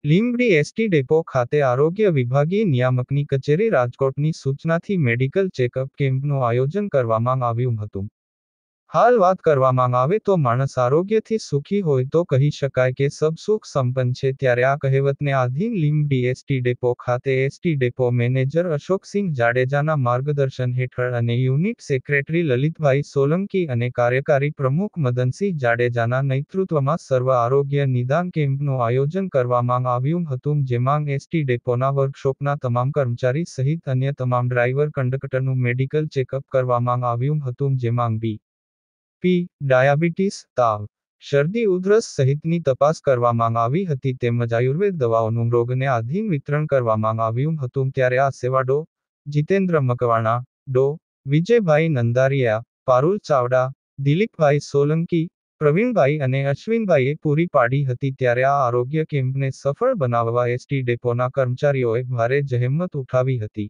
Limbdi ST depot ખાતે આરોગ્ય વિભાગીય નિયામકની કચેરી રાજકોટની સૂચનાથી મેડિકલ ચેકઅપ કેમ્પનું આયોજન કરવામાં આવ્યું હતું। હાલ વાત કરવામાં આવે તો માણસ આરોગ્યથી સુખી હોય તો કહી શકાય કે સબ સુખ સંપન્ન છે, ત્યારે આ કહેવતને આધીન લીંબડી એસટી ડેપો ખાતે એસટી ડેપો મેનેજર અશોકસિંહ જાડેજાના માર્ગદર્શન હેઠળ અને યુનિટ સેક્રેટરી લલિતભાઈ સોલંકી અને કાર્યકારી પ્રમુખ મદનસિંહ જાડેજાના નેતૃત્વમાં સર્વ આરોગ્ય નિદાન કેમ્પનું આયોજન કરવામાં આવ્યું હતું, જેમાં એસટી ડેપોના વર્કશોપના તમામ કર્મચારી સહિત અન્ય તમામ ડ્રાઈવર કંડક્ટરનું મેડિકલ ચેકઅપ કરવામાં આવ્યું હતું, જેમાં બીપી, ડાયાબિટીસ, તાવ, શરદી ઉધરસ સહિતની તપાસ કરવામાં આવી હતી તેમજ આયુર્વેદ દવાઓનું રોગને આધીન વિતરણ કરવામાં આવ્યું હતું। ત્યારે આ સેવા ડો. જીતેન્દ્ર મકવાણા, ડો. વિજયભાઈ નંદારિયા, પારુલ ચાવડા, દિલીપભાઈ સોલંકી, પ્રવીણભાઈ અને અશ્વિનભાઈએ પૂરી પાડી હતી। ત્યારે આ આરોગ્ય કેમ્પને સફળ બનાવવા એસટી ડેપોના કર્મચારીઓએ ભારે જહેમત ઉઠાવી હતી।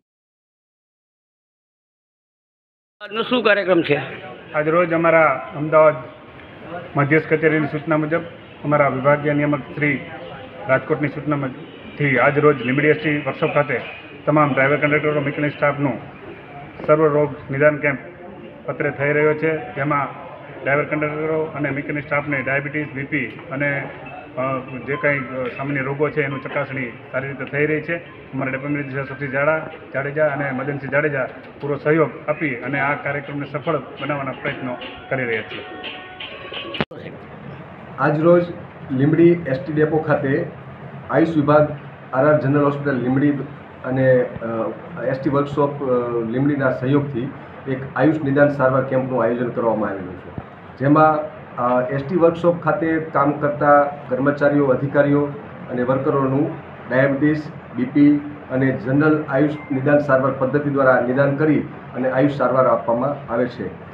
આજનો શું કાર્યક્રમ છે? આજ રોજ અમારા અમદાવાદ મધ્યસ્થ કચેરીની સૂચના મુજબ અમારા વિભાગીય નિયામક શ્રી રાજકોટની સૂચનાથી આજ રોજ લીંબડી એસટી વર્કશોપ ખાતે તમામ ડ્રાઈવર કંડક્ટરો મિકેનિક સ્ટાફનું સર્વ રોગ નિદાન કેમ્પ પત્રે થઈ રહ્યો છે, જેમાં ડ્રાઈવર કંડક્ટરો અને મિકેનિક સ્ટાફને ડાયાબિટીસ, બીપી અને જે કંઈ સામાન્ય રોગો છે એનું ચકાસણી સારી રીતે થઈ રહી છે। અમારા ડેપો મેનેજર અશોકસિંહ જાડેજા અને મદનસિંહ જાડેજા પૂરો સહયોગ આપી અને આ કાર્યક્રમને સફળ બનાવવાના પ્રયત્નો કરી રહ્યા છીએ। આજરોજ લીંબડી એસટી ડેપો ખાતે આયુષ વિભાગ, આરઆર જનરલ હોસ્પિટલ લીંબડી અને એસટી વર્કશોપ લીંબડીના સહયોગથી એક આયુષ નિદાન સારવાર કેમ્પનું આયોજન કરવામાં આવેલું છે, જેમાં એસટી વર્કશોપ ખાતે કામ કરતા કર્મચારીઓ, અધિકારીઓ અને વર્કરોનું ડાયાબિટીસ, બીપી અને જનરલ આયુષ નિદાન સારવાર પદ્ધતિ દ્વારા નિદાન કરી અને આયુષ સારવાર આપવામાં આવે છે।